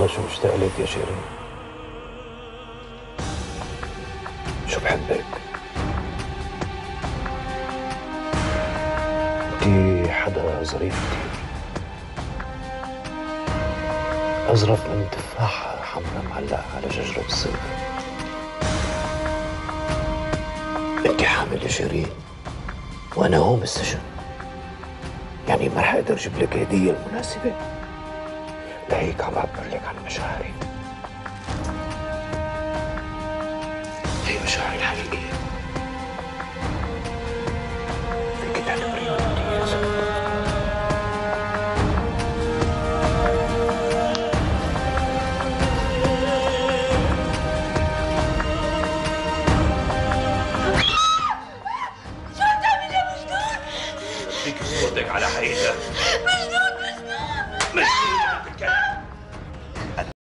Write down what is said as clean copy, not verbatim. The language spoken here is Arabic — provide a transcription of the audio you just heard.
والله شو مشتاق لك يا شيرين. شو بحبك. انتي حدا ظريف كتير، أظرف من تفاحة حمرا معلقة على شجرة الصيف. انتي حامل يا شيرين وأنا هون بالسجن، يعني ما رح أقدر أجيب لك هدية المناسبة، لهيك عم بعبر لك عن مشاعري. هي مشاعري الحقيقية، فيك تعتبريني ودي يا زلمة. فيك صوتك على حقيقتك. مجنون مجنون مجنون يا بنت الكلب.